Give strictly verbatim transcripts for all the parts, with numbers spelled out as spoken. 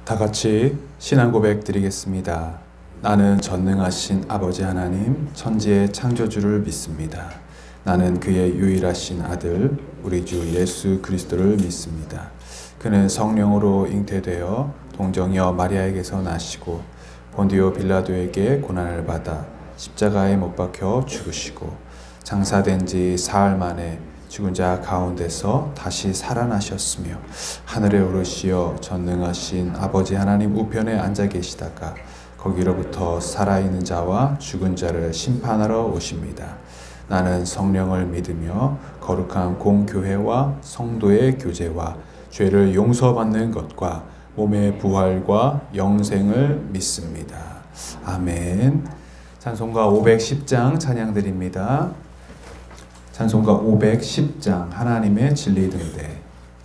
다 같이 신앙 고백 드리겠습니다. 나는 전능하신 아버지 하나님, 천지의 창조주를 믿습니다. 나는 그의 유일하신 아들, 우리 주 예수 그리스도를 믿습니다. 그는 성령으로 잉태되어 동정녀 마리아에게서 나시고 본디오 빌라도에게 고난을 받아 십자가에 못 박혀 죽으시고 장사된 지 사흘 만에 죽은 자 가운데서 다시 살아나셨으며 하늘에 오르시어 전능하신 아버지 하나님 우편에 앉아 계시다가 거기로부터 살아있는 자와 죽은 자를 심판하러 오십니다. 나는 성령을 믿으며 거룩한 공교회와 성도의 교제와 죄를 용서받는 것과 몸의 부활과 영생을 믿습니다. 아멘. 찬송가 오백십 장 찬양드립니다. 찬송가 오백십 장 하나님의 진리 등대.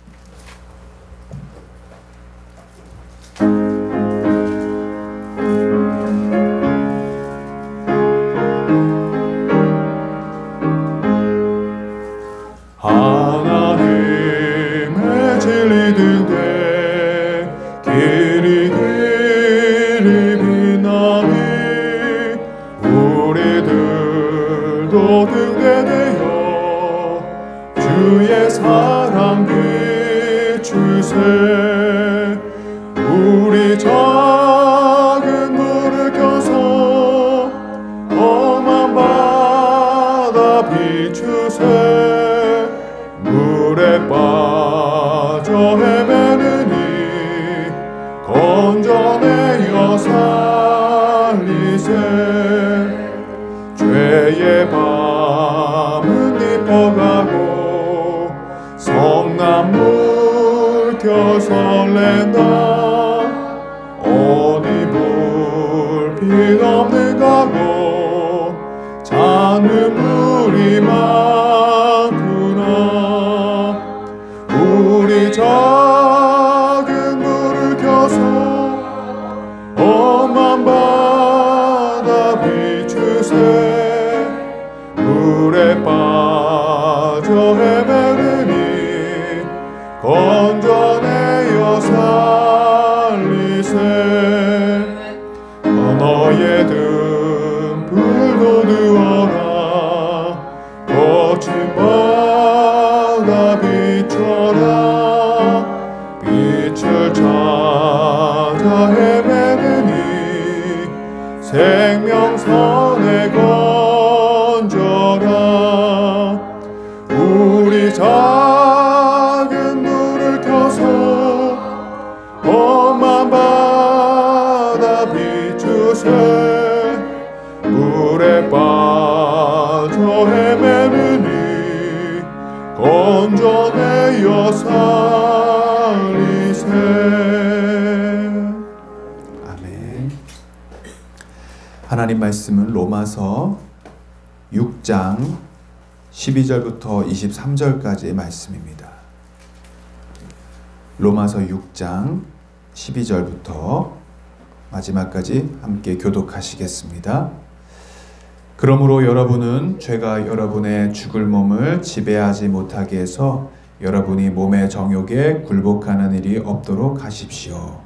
하나님의 진리 등대 길이 길이 빛나니 우리들도 등대되어 주의 사랑 비추세. 우리 작은 불을 켜서 험한 바다 비추세. 물에 빠져 헤매느니 건져내어 살리세. 죄의 밤은 깊어가고 성남물 켜 설렌다. 어디 불빛 없는 가고 잔눈물이 많구나. 우리 작은 불을 켜서 험한 바다 비추세. 물에 빠져 헤매느니 건져내어 살리세. 너의 등불도 두어라. 거친 바다 비춰라. 빛을 찾아 헤매느니 생명선에 건져라. 우리 작은 불을 켜서 험한 바다 비추세. 물에 빠져 헤매느니 건져내어 살리세. 아멘. 하나님 말씀은 로마서 육 장 십이 절부터 이십삼 절까지의 말씀입니다. 로마서 육 장 십이 절부터 마지막까지 함께 교독하시겠습니다. 그러므로 여러분은 죄가 여러분의 죽을 몸을 지배하지 못하게 해서 여러분이 몸의 정욕에 굴복하는 일이 없도록 하십시오.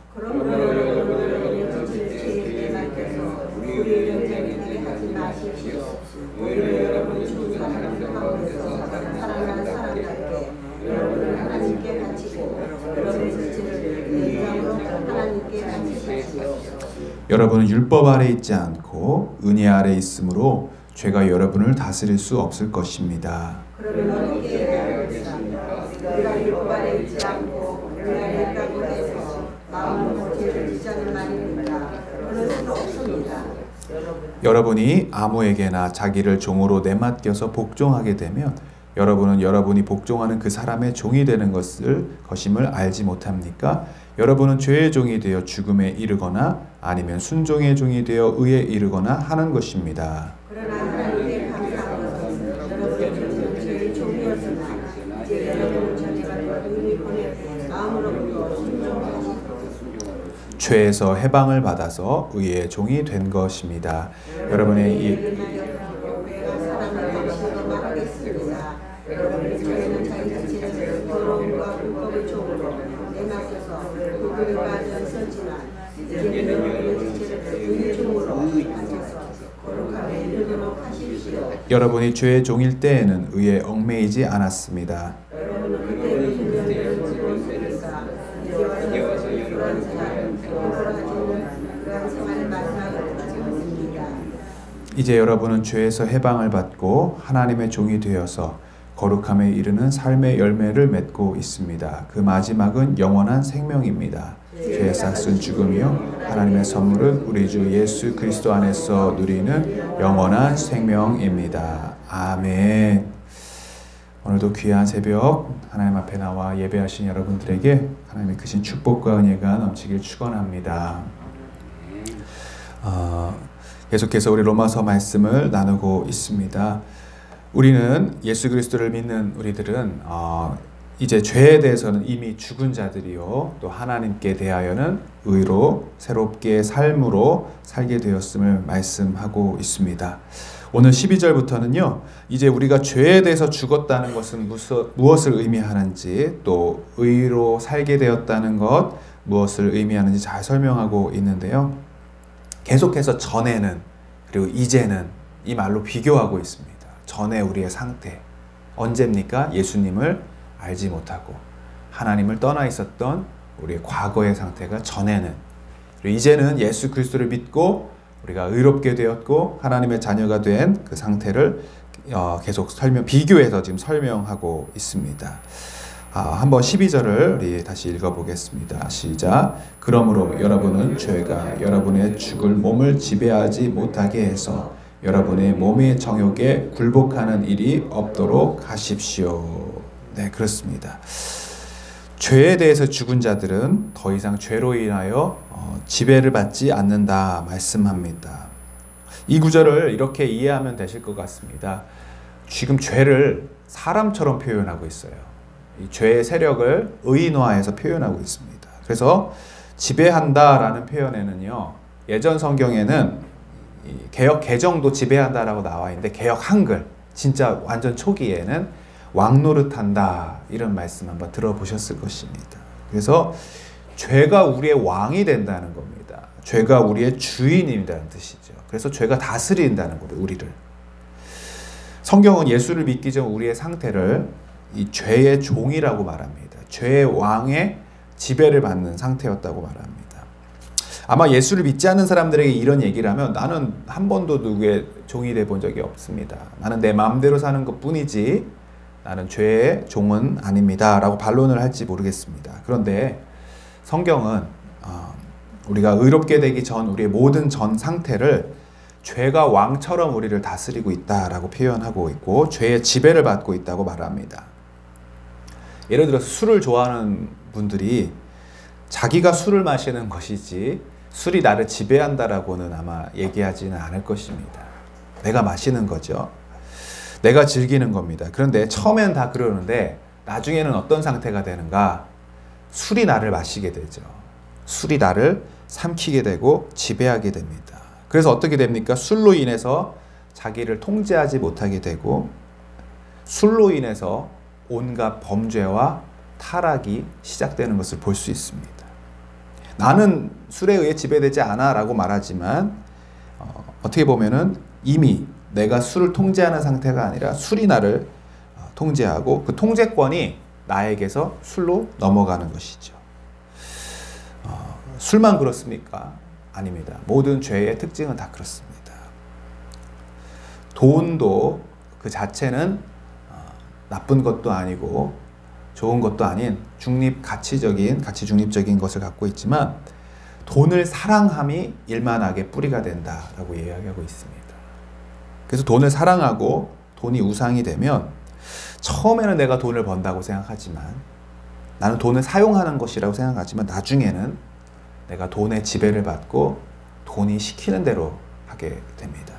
여러분은 율법 아래 있지 않고 은혜 아래 있으므로 죄가 여러분을 다스릴 수 없을 것입니다. 그러면 우리가 율법 아래 있지 않고 은혜 아래 있다고 해서 마음으로 죄를 짓지 않는 말입니다. 그럴 수도 없습니다. 여러분이 아무에게나 자기를 종으로 내맡겨서 복종하게 되면 여러분은 여러분이 복종하는 그 사람의 종이 되는 것을 것임을 알지 못합니까? 여러분은 죄의 종이 되어 죽음에 이르거나 아니면 순종의 종이 되어 의에 이르거나 하는 것입니다. 그러나 하나님께 감사한 것은 여러분은 죄의 종이었으나 이제 여러분을 전해가지고 의를 보내 마음으로부터 순종하시고 죄에서 해방을 받아서 의의 종이 된 것입니다. 여러분의 이 여러분의 죄는 자기 자신을 더러움과 불법의 종으로 내맡겨서 그가 전서지만 이제는 너희 지체를 의중으로 하셔서 거룩함에 이르도록 하십시오. 여러분이 죄의 종일 때에는 의에 얽매이지 않았습니다. 여러분은 그때의 훈련을 모르니까 이제 와서 그런 생활을 하시는 그런 생활의 마지막을 가져옵니다. 이제 여러분은 죄에서 해방을 받고 하나님의 종이 되어서 거룩함에 이르는 삶의 열매를 맺고 있습니다. 그 마지막은 영원한 생명입니다. 죄의 삭은 죽음이요 하나님의 선물은 우리 주 예수 그리스도 안에서 누리는 영원한 생명입니다. 아멘. 오늘도 귀한 새벽 하나님 앞에 나와 예배하신 여러분들에게 하나님의 크신 축복과 은혜가 넘치길 축원합니다. 어, 계속해서 우리 로마서 말씀을 나누고 있습니다. 우리는 예수 그리스도를 믿는 우리들은 어, 이제 죄에 대해서는 이미 죽은 자들이요 또 하나님께 대하여는 의로 새롭게 삶으로 살게 되었음을 말씀하고 있습니다. 오늘 십이 절부터는요 이제 우리가 죄에 대해서 죽었다는 것은 무엇을 의미하는지 또 의로 살게 되었다는 것 무엇을 의미하는지 잘 설명하고 있는데요. 계속해서 전에는 그리고 이제는 이 말로 비교하고 있습니다. 전에 우리의 상태 언제입니까? 예수님을 알지 못하고 하나님을 떠나 있었던 우리의 과거의 상태가 전에는, 그리고 이제는 예수 그리스도를 믿고 우리가 의롭게 되었고 하나님의 자녀가 된 그 상태를 어, 계속 설명 비교해서 지금 설명하고 있습니다. 아, 한번 십이 절을 우리 다시 읽어보겠습니다. 시작. 그러므로 여러분은 죄가 여러분의 죽을 몸을 지배하지 못하게 해서 여러분의 몸의 정욕에 굴복하는 일이 없도록 하십시오. 네, 그렇습니다. 죄에 대해서 죽은 자들은 더 이상 죄로 인하여 어, 지배를 받지 않는다 말씀합니다. 이 구절을 이렇게 이해하면 되실 것 같습니다. 지금 죄를 사람처럼 표현하고 있어요. 이 죄의 세력을 의인화해서 표현하고 있습니다. 그래서 지배한다라는 표현에는요, 예전 성경에는 이 개역 개정도 지배한다라고 나와 있는데 개역 한글 진짜 완전 초기에는 왕노릇한다 이런 말씀 한번 들어보셨을 것입니다. 그래서 죄가 우리의 왕이 된다는 겁니다. 죄가 우리의 주인이라는 뜻이죠. 그래서 죄가 다스린다는 거예요, 우리를. 성경은 예수를 믿기 전 우리의 상태를 이 죄의 종이라고 말합니다. 죄의 왕의 지배를 받는 상태였다고 말합니다. 아마 예수를 믿지 않는 사람들에게 이런 얘기를 하면 나는 한 번도 누구의 종이 돼 본 적이 없습니다. 나는 내 마음대로 사는 것 뿐이지 나는 죄의 종은 아닙니다 라고 반론을 할지 모르겠습니다. 그런데 성경은 어, 우리가 의롭게 되기 전 우리의 모든 전 상태를 죄가 왕처럼 우리를 다스리고 있다라고 표현하고 있고 죄의 지배를 받고 있다고 말합니다. 예를 들어서 술을 좋아하는 분들이 자기가 술을 마시는 것이지 술이 나를 지배한다라고는 아마 얘기하지는 않을 것입니다. 내가 마시는 거죠. 내가 즐기는 겁니다. 그런데 처음에는 다 그러는데 나중에는 어떤 상태가 되는가? 술이 나를 마시게 되죠. 술이 나를 삼키게 되고 지배하게 됩니다. 그래서 어떻게 됩니까? 술로 인해서 자기를 통제하지 못하게 되고 술로 인해서 온갖 범죄와 타락이 시작되는 것을 볼 수 있습니다. 나는 술에 의해 지배되지 않아 라고 말하지만 어, 어떻게 보면은 이미 내가 술을 통제하는 상태가 아니라 술이 나를 어, 통제하고 그 통제권이 나에게서 술로 넘어가는 것이죠. 어, 술만 그렇습니까? 아닙니다. 모든 죄의 특징은 다 그렇습니다. 돈도 그 자체는 어, 나쁜 것도 아니고 좋은 것도 아닌 중립 가치적인 가치 중립적인 것을 갖고 있지만 돈을 사랑함이 일만하게 뿌리가 된다라고 이야기하고 있습니다. 그래서 돈을 사랑하고 돈이 우상이 되면 처음에는 내가 돈을 번다고 생각하지만 나는 돈을 사용하는 것이라고 생각하지만 나중에는 내가 돈의 지배를 받고 돈이 시키는 대로 하게 됩니다.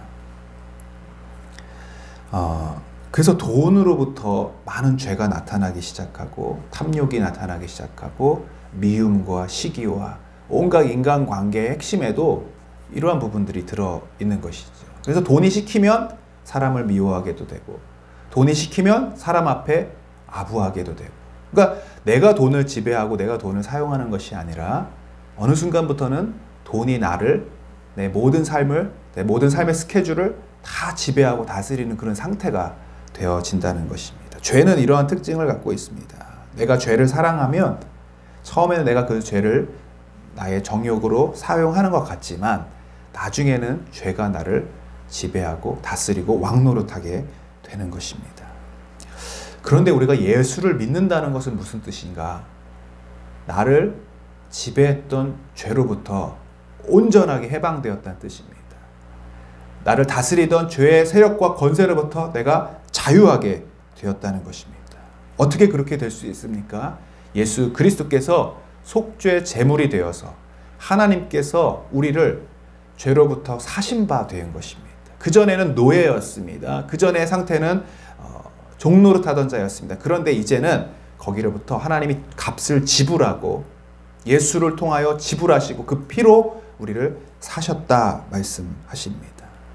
어, 그래서 돈으로부터 많은 죄가 나타나기 시작하고 탐욕이 나타나기 시작하고 미움과 시기와 온갖 인간관계의 핵심에도 이러한 부분들이 들어있는 것이죠. 그래서 돈이 시키면 사람을 미워하게도 되고 돈이 시키면 사람 앞에 아부하게도 되고 그러니까 내가 돈을 지배하고 내가 돈을 사용하는 것이 아니라 어느 순간부터는 돈이 나를, 내 모든 삶을, 내 모든 삶의 스케줄을 다 지배하고 다스리는 그런 상태가 되어진다는 것입니다. 죄는 이러한 특징을 갖고 있습니다. 내가 죄를 사랑하면 처음에는 내가 그 죄를 나의 정욕으로 사용하는 것 같지만 나중에는 죄가 나를 지배하고 다스리고 왕노릇하게 되는 것입니다. 그런데 우리가 예수를 믿는다는 것은 무슨 뜻인가? 나를 지배했던 죄로부터 온전하게 해방되었다는 뜻입니다. 나를 다스리던 죄의 세력과 권세로부터 내가 자유하게 되었다는 것입니다. 어떻게 그렇게 될 수 있습니까? 예수 그리스도께서 속죄 제물이 되어서 하나님께서 우리를 죄로부터 사신 바 된 것입니다. 그전에는 노예였습니다. 그전의 상태는 어, 종노릇하던 자였습니다. 그런데 이제는 거기로부터 하나님이 값을 지불하고 예수를 통하여 지불하시고 그 피로 우리를 사셨다 말씀하십니다.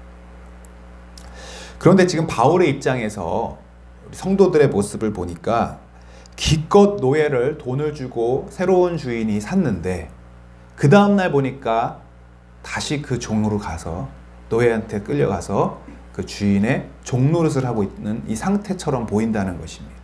그런데 지금 바울의 입장에서 성도들의 모습을 보니까 기껏 노예를 돈을 주고 새로운 주인이 샀는데 그 다음날 보니까 다시 그 종으로 가서 노예한테 끌려가서 그 주인의 종노릇을 하고 있는 이 상태처럼 보인다는 것입니다.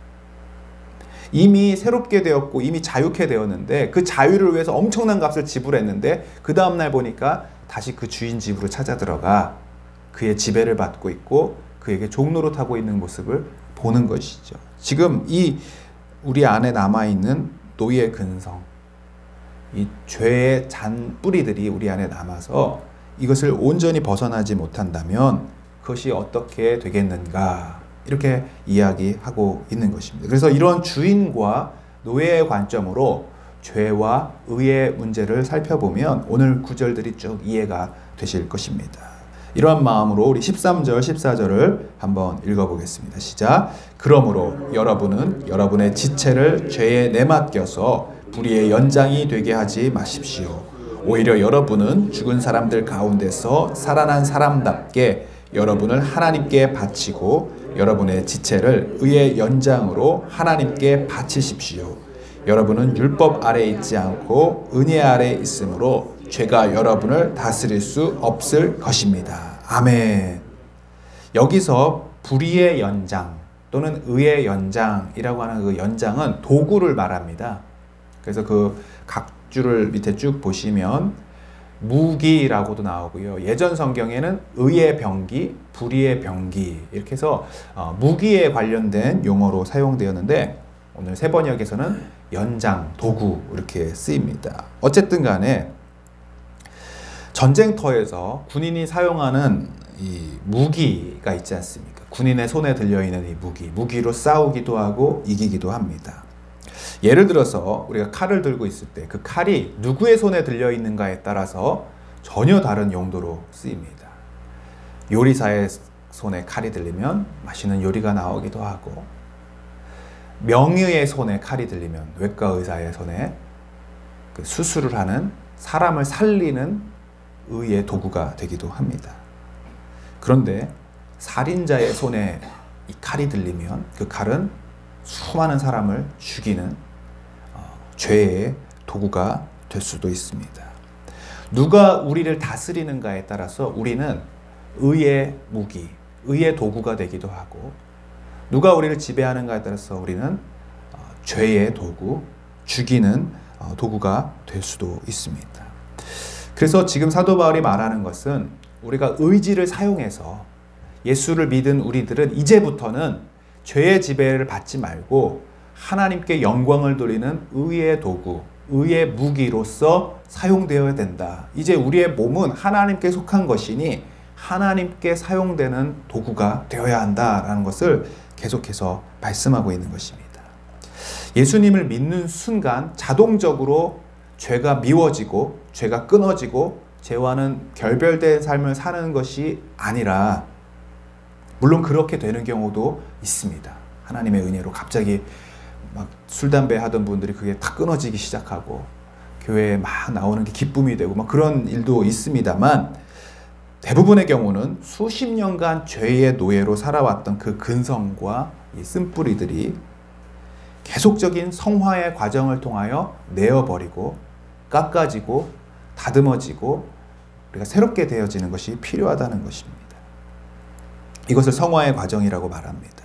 이미 새롭게 되었고 이미 자유케 되었는데 그 자유를 위해서 엄청난 값을 지불했는데 그 다음날 보니까 다시 그 주인 집으로 찾아 들어가 그의 지배를 받고 있고 그에게 종노릇하고 있는 모습을 보는 것이죠. 지금 이 우리 안에 남아있는 노예 근성, 이 죄의 잔 뿌리들이 우리 안에 남아서 이것을 온전히 벗어나지 못한다면 그것이 어떻게 되겠는가 이렇게 이야기하고 있는 것입니다. 그래서 이런 주인과 노예의 관점으로 죄와 의의 문제를 살펴보면 오늘 구절들이 쭉 이해가 되실 것입니다. 이러한 마음으로 우리 십삼 절, 십사 절을 한번 읽어보겠습니다. 시작. 그러므로 여러분은 여러분의 지체를 죄에 내맡겨서 불의의 연장이 되게 하지 마십시오. 오히려 여러분은 죽은 사람들 가운데서 살아난 사람답게 여러분을 하나님께 바치고 여러분의 지체를 의의 연장으로 하나님께 바치십시오. 여러분은 율법 아래 있지 않고 은혜 아래 있으므로 죄가 여러분을 다스릴 수 없을 것입니다. 아멘. 여기서 불의의 연장 또는 의의 연장이라고 하는 그 연장은 도구를 말합니다. 그래서 그 각 줄을 밑에 쭉 보시면 무기라고도 나오고요. 예전 성경에는 의의 병기, 불의의 병기 이렇게 해서 어, 무기에 관련된 용어로 사용되었는데 오늘 세 번역에서는 연장, 도구 이렇게 쓰입니다. 어쨌든 간에 전쟁터에서 군인이 사용하는 이 무기가 있지 않습니까? 군인의 손에 들려있는 이 무기, 무기로 싸우기도 하고 이기기도 합니다. 예를 들어서 우리가 칼을 들고 있을 때 그 칼이 누구의 손에 들려있는가에 따라서 전혀 다른 용도로 쓰입니다. 요리사의 손에 칼이 들리면 맛있는 요리가 나오기도 하고 명의의 손에 칼이 들리면 외과 의사의 손에 그 수술을 하는 사람을 살리는 의의 도구가 되기도 합니다. 그런데 살인자의 손에 이 칼이 들리면 그 칼은 수많은 사람을 죽이는 어, 죄의 도구가 될 수도 있습니다. 누가 우리를 다스리는가에 따라서 우리는 의의 무기, 의의 도구가 되기도 하고 누가 우리를 지배하는가에 따라서 우리는 어, 죄의 도구, 죽이는 어, 도구가 될 수도 있습니다. 그래서 지금 사도 바울이 말하는 것은 우리가 의지를 사용해서 예수를 믿은 우리들은 이제부터는 죄의 지배를 받지 말고 하나님께 영광을 돌리는 의의 도구, 의의 무기로서 사용되어야 된다. 이제 우리의 몸은 하나님께 속한 것이니 하나님께 사용되는 도구가 되어야 한다라는 것을 계속해서 말씀하고 있는 것입니다. 예수님을 믿는 순간 자동적으로 죄가 미워지고 죄가 끊어지고 죄와는 결별된 삶을 사는 것이 아니라 물론 그렇게 되는 경우도 있습니다. 하나님의 은혜로 갑자기 막 술, 담배 하던 분들이 그게 다 끊어지기 시작하고 교회에 막 나오는 게 기쁨이 되고 막 그런 일도 있습니다만 대부분의 경우는 수십 년간 죄의 노예로 살아왔던 그 근성과 이 쓴뿌리들이 계속적인 성화의 과정을 통하여 내어버리고 깎아지고 다듬어지고 우리가 새롭게 되어지는 것이 필요하다는 것입니다. 이것을 성화의 과정이라고 말합니다.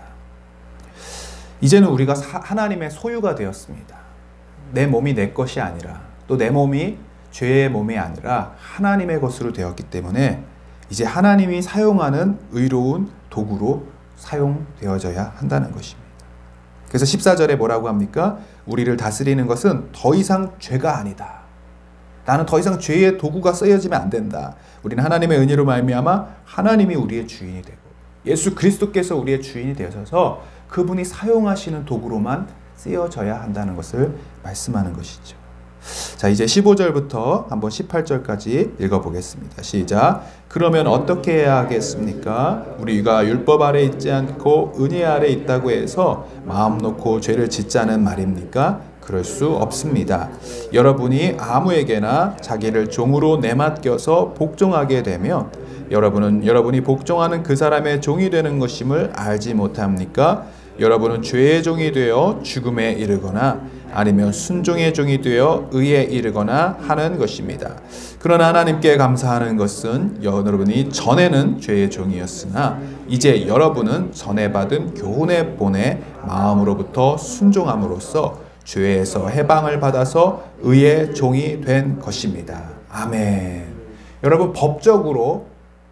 이제는 우리가 하나님의 소유가 되었습니다. 내 몸이 내 것이 아니라, 또 내 몸이 죄의 몸이 아니라 하나님의 것으로 되었기 때문에 이제 하나님이 사용하는 의로운 도구로 사용되어져야 한다는 것입니다. 그래서 십사 절에 뭐라고 합니까? 우리를 다스리는 것은 더 이상 죄가 아니다. 나는 더 이상 죄의 도구가 쓰여지면 안 된다. 우리는 하나님의 은혜로 말미암아 하나님이 우리의 주인이 되고 예수 그리스도께서 우리의 주인이 되셔서 그분이 사용하시는 도구로만 쓰여져야 한다는 것을 말씀하는 것이죠. 자, 이제 십오 절부터 한번 십팔 절까지 읽어보겠습니다. 시작. 그러면 어떻게 해야 하겠습니까? 우리가 율법 아래 있지 않고 은혜 아래 있다고 해서 마음 놓고 죄를 짓자는 말입니까? 그럴 수 없습니다. 여러분이 아무에게나 자기를 종으로 내맡겨서 복종하게 되면 여러분은 여러분이 복종하는 그 사람의 종이 되는 것임을 알지 못합니까? 여러분은 죄의 종이 되어 죽음에 이르거나 아니면 순종의 종이 되어 의에 이르거나 하는 것입니다. 그러나 하나님께 감사하는 것은 여러분이 전에는 죄의 종이었으나 이제 여러분은 전에 받은 교훈의 본의 마음으로부터 순종함으로써 죄에서 해방을 받아서 의의 종이 된 것입니다. 아멘. 여러분, 법적으로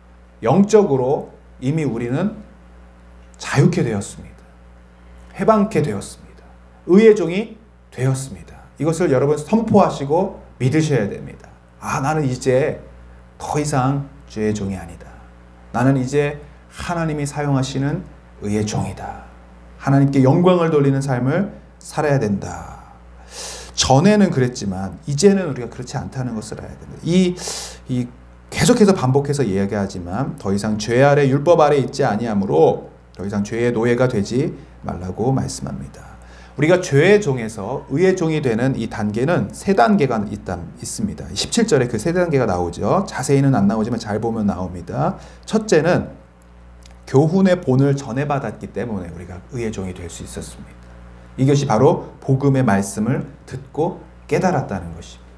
영적으로 이미 우리는 자유케 되었습니다. 해방케 되었습니다. 의의 종이 되었습니다. 이것을 여러분 선포하시고 믿으셔야 됩니다. 아, 나는 이제 더 이상 죄의 종이 아니다. 나는 이제 하나님이 사용하시는 의의 종이다. 하나님께 영광을 돌리는 삶을 살아야 된다. 전에는 그랬지만 이제는 우리가 그렇지 않다는 것을 알아야 됩니다. 이, 이 계속해서 반복해서 이야기하지만 더 이상 죄 아래 율법 아래 있지 아니하므로 더 이상 죄의 노예가 되지 말라고 말씀합니다. 우리가 죄의 종에서 의의 종이 되는 이 단계는 세 단계가 있다, 있습니다. 십칠 절에 그 세 단계가 나오죠. 자세히는 안 나오지만 잘 보면 나옵니다. 첫째는 교훈의 본을 전해받았기 때문에 우리가 의의 종이 될 수 있었습니다. 이것이 바로 복음의 말씀을 듣고 깨달았다는 것입니다.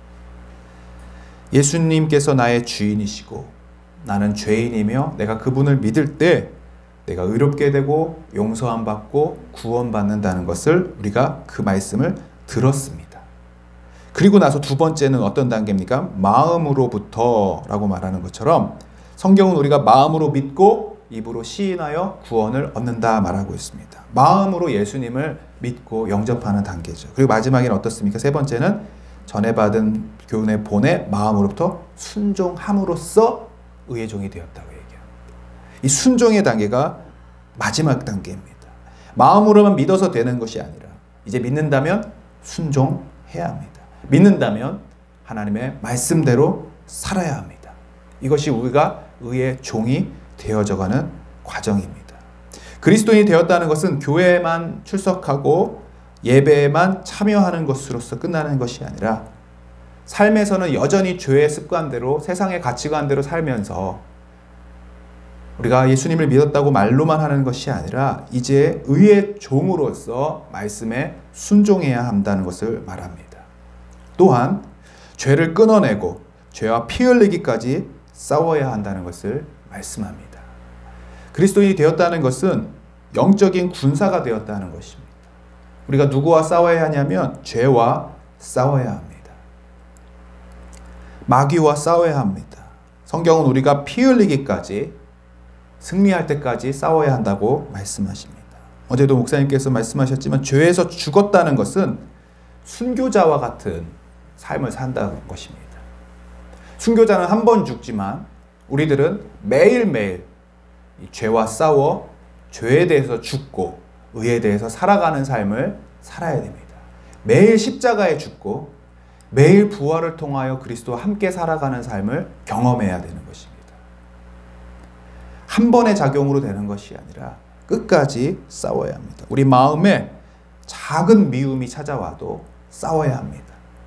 예수님께서 나의 주인이시고 나는 죄인이며 내가 그분을 믿을 때 내가 의롭게 되고 용서함 받고 구원받는다는 것을 우리가 그 말씀을 들었습니다. 그리고 나서 두 번째는 어떤 단계입니까? 마음으로부터 라고 말하는 것처럼 성경은 우리가 마음으로 믿고 입으로 시인하여 구원을 얻는다 말하고 있습니다. 마음으로 예수님을 믿고 영접하는 단계죠. 그리고 마지막에는 어떻습니까? 세 번째는 전에 받은 교훈의 본의 마음으로부터 순종함으로써 의의 종이 되었다고 얘기합니다. 이 순종의 단계가 마지막 단계입니다. 마음으로만 믿어서 되는 것이 아니라 이제 믿는다면 순종해야 합니다. 믿는다면 하나님의 말씀대로 살아야 합니다. 이것이 우리가 의의 종이 되어져가는 과정입니다. 그리스도인이 되었다는 것은 교회에만 출석하고 예배에만 참여하는 것으로서 끝나는 것이 아니라 삶에서는 여전히 죄의 습관대로 세상의 가치관대로 살면서 우리가 예수님을 믿었다고 말로만 하는 것이 아니라 이제 의의 종으로서 말씀에 순종해야 한다는 것을 말합니다. 또한 죄를 끊어내고 죄와 피 흘리기까지 싸워야 한다는 것을 말씀합니다. 그리스도인이 되었다는 것은 영적인 군사가 되었다는 것입니다. 우리가 누구와 싸워야 하냐면 죄와 싸워야 합니다. 마귀와 싸워야 합니다. 성경은 우리가 피 흘리기까지 승리할 때까지 싸워야 한다고 말씀하십니다. 어제도 목사님께서 말씀하셨지만 죄에서 죽었다는 것은 순교자와 같은 삶을 산다는 것입니다. 순교자는 한 번 죽지만 우리들은 매일매일 이 죄와 싸워 죄에 대해서 죽고 의에 대해서 살아가는 삶을 살아야 됩니다. 매일 십자가에 죽고 매일 부활을 통하여 그리스도와 함께 살아가는 삶을 경험해야 되는 것입니다. 한 번의 작용으로 되는 것이 아니라 끝까지 싸워야 합니다. 우리 마음에 작은 미움이 찾아와도 싸워야 합니다.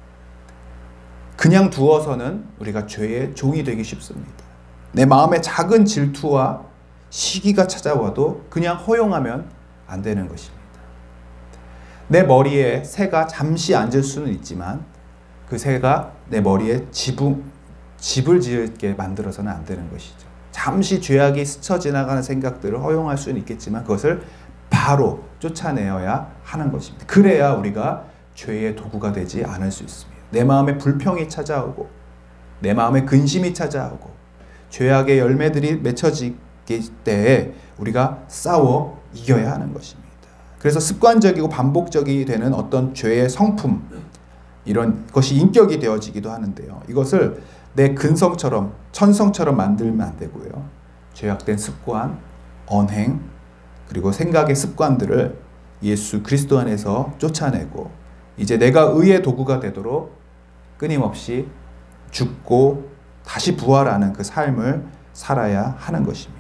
그냥 두어서는 우리가 죄의 종이 되기 쉽습니다. 내 마음에 작은 질투와 시기가 찾아와도 그냥 허용하면 안 되는 것입니다. 내 머리에 새가 잠시 앉을 수는 있지만 그 새가 내 머리에 지붕, 집을 지을게 만들어서는 안 되는 것이죠. 잠시 죄악이 스쳐 지나가는 생각들을 허용할 수는 있겠지만 그것을 바로 쫓아내어야 하는 것입니다. 그래야 우리가 죄의 도구가 되지 않을 수 있습니다. 내 마음에 불평이 찾아오고 내 마음에 근심이 찾아오고 죄악의 열매들이 맺혀지기 때에 우리가 싸워 이겨야 하는 것입니다. 그래서 습관적이고 반복적이 되는 어떤 죄의 성품, 이런 것이 인격이 되어지기도 하는데요. 이것을 내 근성처럼 천성처럼 만들면 안 되고요. 죄악된 습관, 언행, 그리고 생각의 습관들을 예수 그리스도 안에서 쫓아내고 이제 내가 의의 도구가 되도록 끊임없이 죽고 다시 부활하는 그 삶을 살아야 하는 것입니다.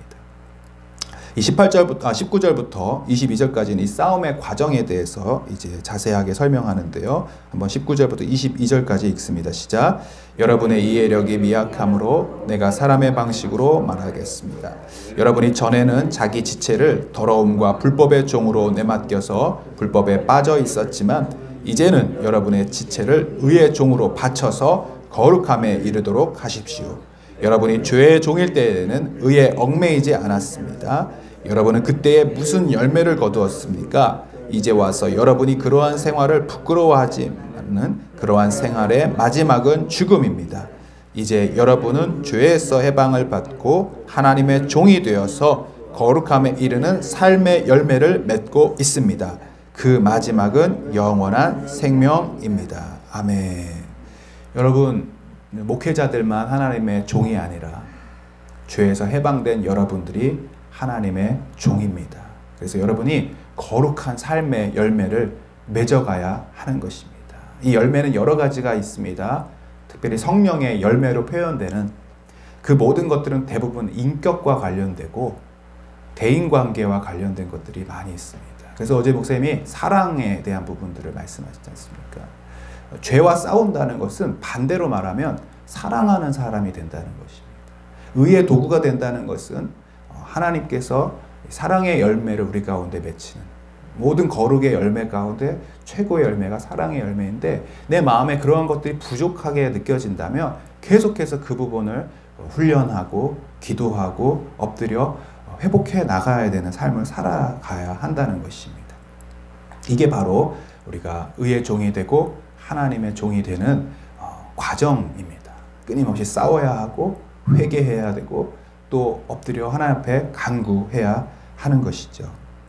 이 십팔 절부터, 아, 십구 절부터 이십이 절까지는 이 싸움의 과정에 대해서 이제 자세하게 설명하는데요. 한번 십구 절부터 이십이 절까지 읽습니다. 시작. 여러분의 이해력이 미약함으로 내가 사람의 방식으로 말하겠습니다. 여러분이 전에는 자기 지체를 더러움과 불법의 종으로 내맡겨서 불법에 빠져 있었지만 이제는 여러분의 지체를 의의 종으로 바쳐서 거룩함에 이르도록 하십시오. 여러분이 죄의 종일 때에는 의에 얽매이지 않았습니다. 여러분은 그때에 무슨 열매를 거두었습니까? 이제 와서 여러분이 그러한 생활을 부끄러워하지 않는 그러한 생활의 마지막은 죽음입니다. 이제 여러분은 죄에서 해방을 받고 하나님의 종이 되어서 거룩함에 이르는 삶의 열매를 맺고 있습니다. 그 마지막은 영원한 생명입니다. 아멘. 여러분, 목회자들만 하나님의 종이 아니라 죄에서 해방된 여러분들이 하나님의 종입니다. 그래서 여러분이 거룩한 삶의 열매를 맺어가야 하는 것입니다. 이 열매는 여러 가지가 있습니다. 특별히 성령의 열매로 표현되는 그 모든 것들은 대부분 인격과 관련되고 대인관계와 관련된 것들이 많이 있습니다. 그래서 어제 목사님이 사랑에 대한 부분들을 말씀하셨지 않습니까? 죄와 싸운다는 것은 반대로 말하면 사랑하는 사람이 된다는 것입니다. 의의 도구가 된다는 것은 하나님께서 사랑의 열매를 우리 가운데 맺히는 모든 거룩의 열매 가운데 최고의 열매가 사랑의 열매인데 내 마음에 그러한 것들이 부족하게 느껴진다면 계속해서 그 부분을 훈련하고 기도하고 엎드려 회복해 나가야 되는 삶을 살아가야 한다는 것입니다. 이게 바로 우리가 의의 종이 되고 하나님의 종이 되는 어, 과정입니다. 끊임없이 싸워야 하고 회개해야 되고 또 엎드려 하나님 앞에 간구해야 하는 것이죠.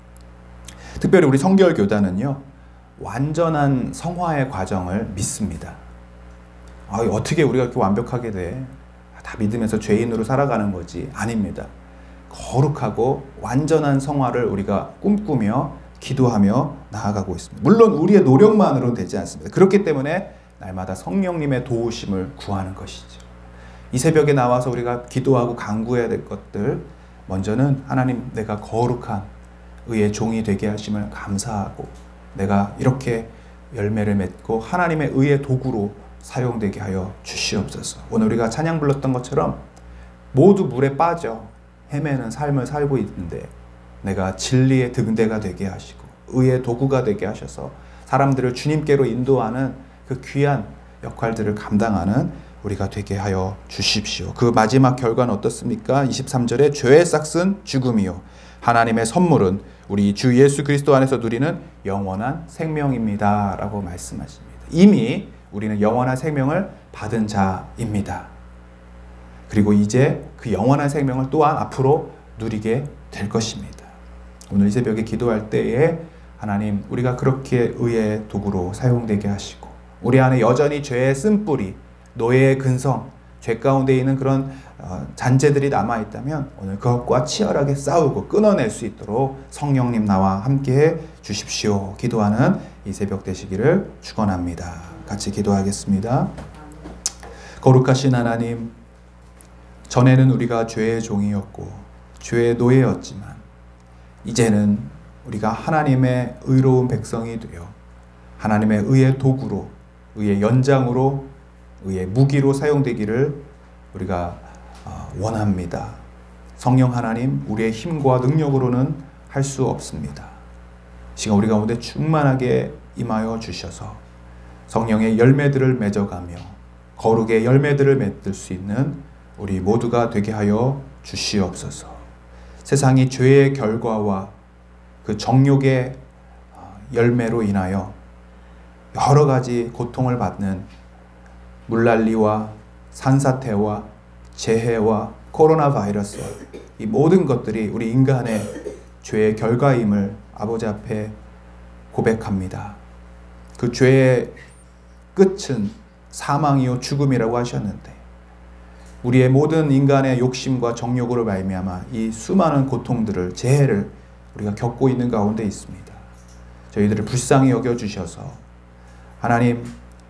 특별히 우리 성결교단은요, 완전한 성화의 과정을 믿습니다. 아, 어떻게 우리가 이렇게 완벽하게 돼? 다 믿으면서 죄인으로 살아가는 거지. 아닙니다. 거룩하고 완전한 성화를 우리가 꿈꾸며 기도하며 나아가고 있습니다. 물론 우리의 노력만으로는 되지 않습니다. 그렇기 때문에 날마다 성령님의 도우심을 구하는 것이죠. 이 새벽에 나와서 우리가 기도하고 간구해야 될 것들, 먼저는 하나님, 내가 거룩한 의의 종이 되게 하심을 감사하고 내가 이렇게 열매를 맺고 하나님의 의의 도구로 사용되게 하여 주시옵소서. 오늘 우리가 찬양 불렀던 것처럼 모두 물에 빠져 헤매는 삶을 살고 있는데 내가 진리의 등대가 되게 하시고 의의 도구가 되게 하셔서 사람들을 주님께로 인도하는 그 귀한 역할들을 감당하는 우리가 되게 하여 주십시오. 그 마지막 결과는 어떻습니까? 이십삼 절에 죄의 싹은 죽음이요 하나님의 선물은 우리 주 예수 그리스도 안에서 누리는 영원한 생명입니다 라고 말씀하십니다. 이미 우리는 영원한 생명을 받은 자입니다. 그리고 이제 그 영원한 생명을 또한 앞으로 누리게 될 것입니다. 오늘 이 새벽에 기도할 때에 하나님, 우리가 그렇게 의의 도구로 사용되게 하시고 우리 안에 여전히 죄의 쓴뿌리, 노예의 근성, 죄 가운데 있는 그런 어, 잔재들이 남아있다면 오늘 그것과 치열하게 싸우고 끊어낼 수 있도록 성령님 나와 함께해 주십시오. 기도하는 이 새벽 되시기를 축원합니다. 같이 기도하겠습니다. 거룩하신 하나님, 전에는 우리가 죄의 종이었고 죄의 노예였지만 이제는 우리가 하나님의 의로운 백성이 되어 하나님의 의의 도구로, 의의 연장으로, 의의 무기로 사용되기를 우리가 원합니다. 성령 하나님, 우리의 힘과 능력으로는 할 수 없습니다. 시간 우리 가운데 충만하게 임하여 주셔서 성령의 열매들을 맺어가며 거룩의 열매들을 맺을 수 있는 우리 모두가 되게 하여 주시옵소서. 세상이 죄의 결과와 그 정욕의 열매로 인하여 여러 가지 고통을 받는 물난리와 산사태와 재해와 코로나 바이러스, 이 모든 것들이 우리 인간의 죄의 결과임을 아버지 앞에 고백합니다. 그 죄의 끝은 사망이요 죽음이라고 하셨는데 우리의 모든 인간의 욕심과 정욕으로 말미암아 이 수많은 고통들을, 재해를 우리가 겪고 있는 가운데 있습니다. 저희들을 불쌍히 여겨주셔서 하나님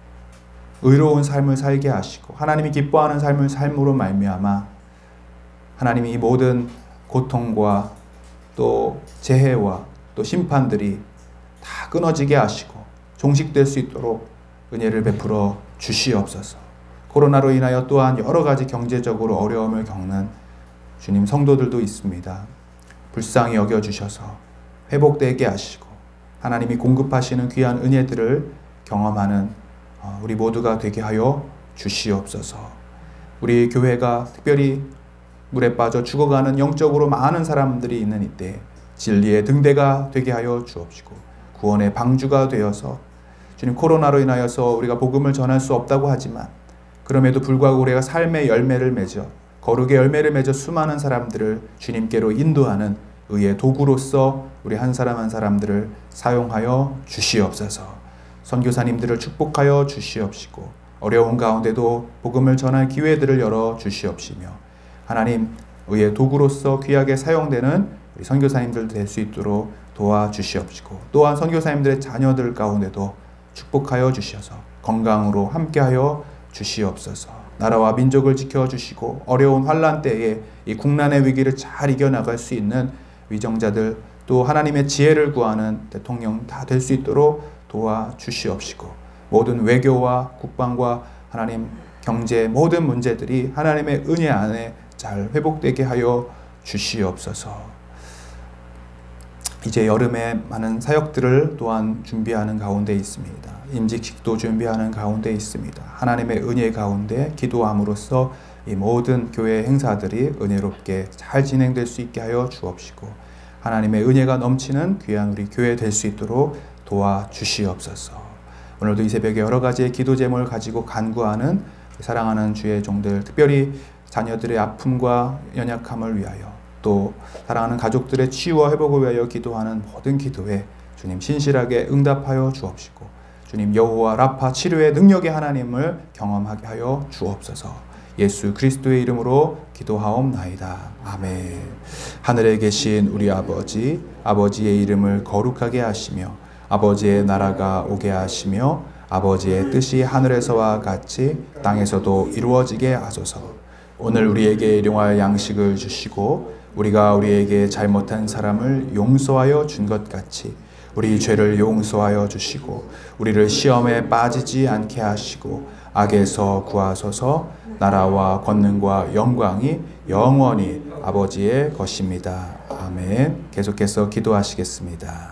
의로운 삶을 살게 하시고 하나님이 기뻐하는 삶을 삶으로 말미암아 하나님이 이 모든 고통과 또 재해와 또 심판들이 다 끊어지게 하시고 종식될 수 있도록 은혜를 베풀어 주시옵소서. 코로나로 인하여 또한 여러 가지 경제적으로 어려움을 겪는 주님 성도들도 있습니다. 불쌍히 여겨주셔서 회복되게 하시고 하나님이 공급하시는 귀한 은혜들을 경험하는 우리 모두가 되게 하여 주시옵소서. 우리 교회가 특별히 물에 빠져 죽어가는 영적으로 많은 사람들이 있는 이때 진리의 등대가 되게 하여 주옵시고 구원의 방주가 되어서 주님 코로나로 인하여서 우리가 복음을 전할 수 없다고 하지만 그럼에도 불구하고 우리가 삶의 열매를 맺어 거룩의 열매를 맺어 수많은 사람들을 주님께로 인도하는 의의 도구로서 우리 한 사람 한 사람들을 사용하여 주시옵소서. 선교사님들을 축복하여 주시옵시고 어려운 가운데도 복음을 전할 기회들을 열어 주시옵시며 하나님 의의 도구로서 귀하게 사용되는 우리 선교사님들 될 수 있도록 도와주시옵시고 또한 선교사님들의 자녀들 가운데도 축복하여 주셔서 건강으로 함께하여 주시옵소서. 나라와 민족을 지켜주시고 어려운 환난 때에 이 국난의 위기를 잘 이겨나갈 수 있는 위정자들 또 하나님의 지혜를 구하는 대통령 다 될 수 있도록 도와주시옵시고 모든 외교와 국방과 하나님 경제 모든 문제들이 하나님의 은혜 안에 잘 회복되게 하여 주시옵소서. 이제 여름에 많은 사역들을 또한 준비하는 가운데 있습니다. 임직식도 준비하는 가운데 있습니다. 하나님의 은혜 가운데 기도함으로써 이 모든 교회 행사들이 은혜롭게 잘 진행될 수 있게 하여 주옵시고 하나님의 은혜가 넘치는 귀한 우리 교회 될 수 있도록 도와주시옵소서. 오늘도 이 새벽에 여러 가지의 기도 제목을 가지고 간구하는 사랑하는 주의 종들, 특별히 자녀들의 아픔과 연약함을 위하여 또 사랑하는 가족들의 치유와 회복을 위하여 기도하는 모든 기도에 주님 신실하게 응답하여 주옵시고 주님 여호와 라파 치료의 능력의 하나님을 경험하게 하여 주옵소서. 예수 그리스도의 이름으로 기도하옵나이다. 아멘. 하늘에 계신 우리 아버지, 아버지의 이름을 거룩하게 하시며 아버지의 나라가 오게 하시며 아버지의 뜻이 하늘에서와 같이 땅에서도 이루어지게 하소서. 오늘 우리에게 일용할 양식을 주시고 우리가 우리에게 잘못한 사람을 용서하여 준 것 같이 우리 죄를 용서하여 주시고 우리를 시험에 빠지지 않게 하시고 악에서 구하소서. 나라와 권능과 영광이 영원히 아버지의 것입니다. 아멘. 계속해서 기도하시겠습니다.